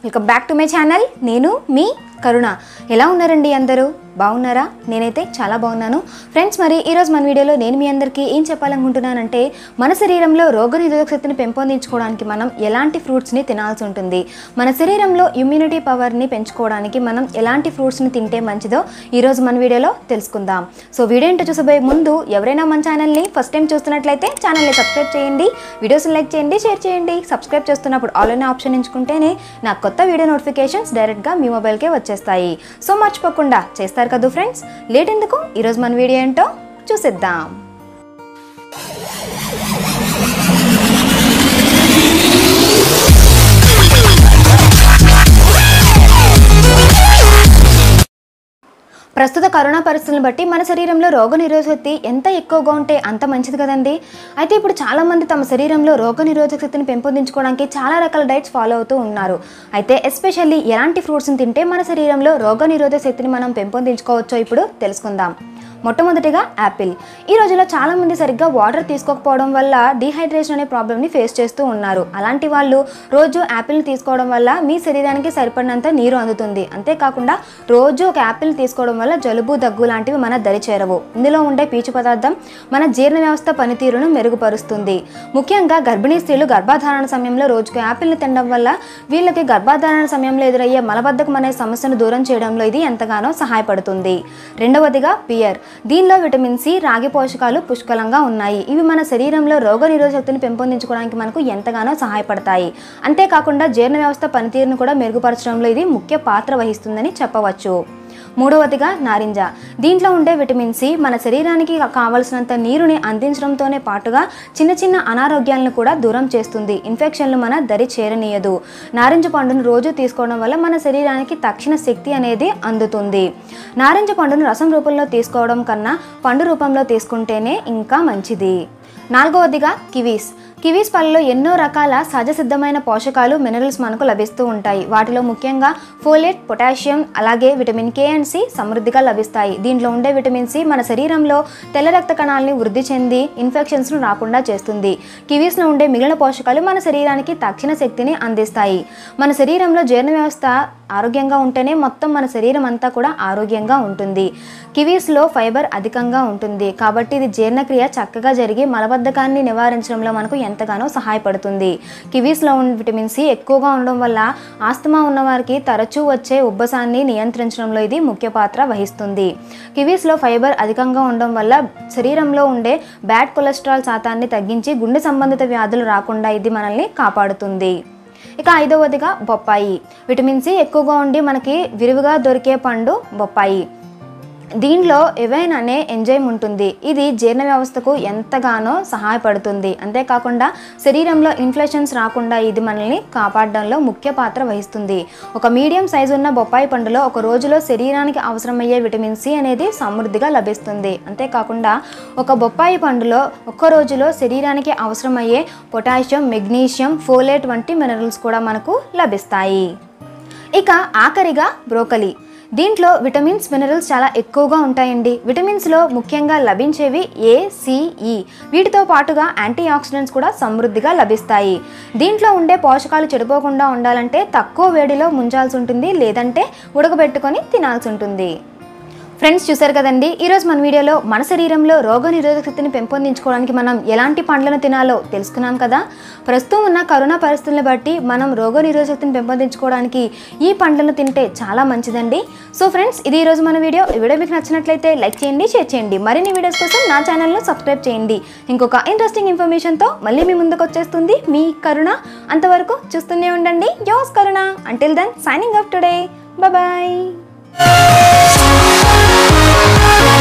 Welcome back to my channel. నేను మీ కరుణ. ఎలా ఉన్నారండి అందరూ? బాగున్నారా? నేనైతే చాలా బాగున్నాను ఫ్రెండ్స్. మరి ఈరోజు మన వీడియోలో నేను మీ అందరికీ ఏం చెప్పాలనుకుంటున్నానంటే, మన శరీరంలో రోగనిరోధక శక్తిని పెంపొందించుకోవడానికి మనం ఎలాంటి ఫ్రూట్స్ని తినాల్సి ఉంటుంది, మన శరీరంలో ఇమ్యూనిటీ పవర్ని పెంచుకోవడానికి మనం ఎలాంటి ఫ్రూట్స్ని తింటే మంచిదో ఈరోజు మన వీడియోలో తెలుసుకుందాం. సో వీడియో ఏంటో చూసబోయే ముందు ఎవరైనా మన ఛానల్ని ఫస్ట్ టైం చూస్తున్నట్లయితే ఛానల్ని సబ్స్క్రైబ్ చేయండి, వీడియోస్ని లైక్ చేయండి, షేర్ చేయండి. సబ్స్క్రైబ్ చేస్తున్నప్పుడు ఆల్ అనే ఆప్షన్ ఎంచుకుంటేనే నా కొత్త వీడియో నోటిఫికేషన్స్ డైరెక్ట్గా మీ మొబైల్కే వచ్చేస్తాయి. సో మర్చిపోకుండా చేస్తారు కదా ఫ్రెండ్స్. లేట్ ఎందుకు, ఈరోజు మన వీడియో ఏంటో చూసేద్దాం. ప్రస్తుత కరోనా పరిస్థితులను బట్టి మన శరీరంలో రోగనిరోధక శక్తి ఎంత ఎక్కువగా ఉంటే అంత మంచిది కదండి. అయితే ఇప్పుడు చాలామంది తమ శరీరంలో రోగనిరోధక శక్తిని పెంపొందించుకోవడానికి చాలా రకాల డైట్స్ ఫాలో అవుతూ ఉన్నారు. అయితే ఎస్పెషల్లీ ఎలాంటి ఫ్రూట్స్ని తింటే మన శరీరంలో రోగనిరోధక శక్తిని మనం పెంపొందించుకోవచ్చో ఇప్పుడు తెలుసుకుందాం. మొట్టమొదటిగా యాపిల్. ఈ రోజుల్లో చాలామంది సరిగ్గా వాటర్ తీసుకోకపోవడం వల్ల డీహైడ్రేషన్ అనే ప్రాబ్లమ్ని ఫేస్ చేస్తూ ఉన్నారు. అలాంటి వాళ్ళు రోజు యాపిల్ని తీసుకోవడం వల్ల మీ శరీరానికి సరిపడినంత నీరు అందుతుంది. అంతేకాకుండా రోజు ఒక యాపిల్ తీసుకోవడం వల్ల జలుబు, దగ్గు లాంటివి మన దరి చేరవు. ఇందులో ఉండే పీచు పదార్థం మన జీర్ణ వ్యవస్థ పనితీరును మెరుగుపరుస్తుంది. ముఖ్యంగా గర్భిణీ స్త్రీలు గర్భధారణ సమయంలో రోజుకు యాపిల్ని తినడం వల్ల వీళ్ళకి గర్భధారణ సమయంలో ఎదురయ్యే మలబద్ధకం అనే సమస్యను దూరం చేయడంలో ఇది ఎంతగానో సహాయపడుతుంది. రెండవదిగా పియర్. దీనిలో విటమిన్ సి, రాగి పోషకాలు పుష్కలంగా ఉన్నాయి. ఇవి మన శరీరంలో రోగనిరోధక శక్తిని పెంపొందించుకోవడానికి మనకు ఎంతగానో సహాయపడతాయి. అంతేకాకుండా జీర్ణ వ్యవస్థ పనితీరును కూడా మెరుగుపరచడంలో ఇది ముఖ్య పాత్ర వహిస్తుందని చెప్పవచ్చు. మూడవదిగా నారింజ. దీంట్లో ఉండే విటమిన్ సి మన శరీరానికి కావలసినంత నీరుని అందించడంతోనే పాటుగా చిన్న చిన్న అనారోగ్యాలను కూడా దూరం చేస్తుంది. ఇన్ఫెక్షన్లు మన దరి చేరనీయదు. నారింజ పండును రోజు తీసుకోవడం వల్ల మన శరీరానికి తక్షణ శక్తి అనేది అందుతుంది. నారింజ పండును రసం రూపంలో తీసుకోవడం కన్నా పండు రూపంలో తీసుకుంటేనే ఇంకా మంచిది. నాలుగవదిగా కివీస్. కివీస్ పళ్ళలో ఎన్నో రకాల సహజ సిద్ధమైన పోషకాలు, మినరల్స్ మనకు లభిస్తూ ఉంటాయి. వాటిలో ముఖ్యంగా ఫోలేట్, పొటాషియం, అలాగే విటమిన్ కే అండ్ సి సమృద్ధిగా లభిస్తాయి. దీంట్లో ఉండే విటమిన్ సి మన శరీరంలో తెల్ల రక్త కణాలని వృద్ధి చెంది ఇన్ఫెక్షన్స్ను రాకుండా చేస్తుంది. కివీస్లో ఉండే మిగిలిన పోషకాలు మన శరీరానికి తక్షణ శక్తిని అందిస్తాయి. మన శరీరంలో జీర్ణ వ్యవస్థ ఆరోగ్యంగా ఉంటేనే మొత్తం మన శరీరం అంతా కూడా ఆరోగ్యంగా ఉంటుంది. కివీస్లో ఫైబర్ అధికంగా ఉంటుంది కాబట్టి ఇది జీర్ణక్రియ చక్కగా జరిగి మలబద్ధకాన్ని నివారించడంలో మనకు ఎంతగానో సహాయపడుతుంది. కివీస్లో ఉన్న విటమిన్ సి ఎక్కువగా ఉండడం వల్ల ఆస్తమా ఉన్నవారికి తరచూ వచ్చే ఉబ్బసాన్ని నియంత్రించడంలో ఇది ముఖ్య పాత్ర వహిస్తుంది. కివీస్లో ఫైబర్ అధికంగా ఉండడం వల్ల శరీరంలో ఉండే బ్యాడ్ కొలెస్ట్రాల్ శాతాన్ని తగ్గించి గుండె సంబంధిత వ్యాధులు రాకుండా ఇది మనల్ని కాపాడుతుంది. ఇక ఐదవదిగా బొప్పాయి. విటమిన్ సి ఎక్కువగా ఉండి మనకి విరివిగా దొరికే పండు బొప్పాయి. దీనిలో ఎవైన్ అనే ఎంజైమ్ ఉంటుంది. ఇది జీర్ణ వ్యవస్థకు ఎంతగానో సహాయపడుతుంది. అంతేకాకుండా శరీరంలో ఇన్ఫెక్షన్స్ రాకుండా ఇది మనల్ని కాపాడడంలో ముఖ్య పాత్ర వహిస్తుంది. ఒక మీడియం సైజు ఉన్న బొప్పాయి పండులో ఒక రోజులో శరీరానికి అవసరమయ్యే విటమిన్ సి అనేది సమృద్ధిగా లభిస్తుంది. అంతేకాకుండా ఒక బొప్పాయి పండులో ఒక్క రోజులో శరీరానికి అవసరమయ్యే పొటాషియం, మెగ్నీషియం, ఫోలేట్ వంటి మినరల్స్ కూడా మనకు లభిస్తాయి. ఇక ఆఖరిగా బ్రోకలీ. దీంట్లో విటమిన్స్, మినరల్స్ చాలా ఎక్కువగా ఉంటాయండి. విటమిన్స్లో ముఖ్యంగా లభించేవి ఏ, సి, ఈ. వీటితో పాటుగా యాంటీ ఆక్సిడెంట్స్ కూడా సమృద్ధిగా లభిస్తాయి. దీంట్లో ఉండే పోషకాలు చెడిపోకుండా ఉండాలంటే తక్కువ వేడిలో ముంచాల్సి ఉంటుంది, లేదంటే ఉడకబెట్టుకొని తినాల్సి ఉంటుంది. ఫ్రెండ్స్ చూసారు కదండి, ఈరోజు మన వీడియోలో మన శరీరంలో రోగనిరోధక శక్తిని పెంపొందించుకోవడానికి మనం ఎలాంటి పండ్లను తినాలో తెలుసుకున్నాం కదా. ప్రస్తుతం ఉన్న కరోనా పరిస్థితులను బట్టి మనం రోగనిరోధక శక్తిని పెంపొందించుకోవడానికి ఈ పండ్లను తింటే చాలా మంచిదండి. సో ఫ్రెండ్స్, ఇది ఈరోజు మన వీడియో. ఈ వీడియో మీకు నచ్చినట్లయితే లైక్ చేయండి, షేర్ చేయండి. మరిన్ని వీడియోస్ కోసం నా ఛానల్ను సబ్స్క్రైబ్ చేయండి. ఇంకొక ఇంట్రెస్టింగ్ ఇన్ఫర్మేషన్తో మళ్ళీ మీ ముందుకు వచ్చేస్తుంది మీ కరుణ. అంతవరకు చూస్తూనే ఉండండి yours Karuna. Until then signing off today. Bye.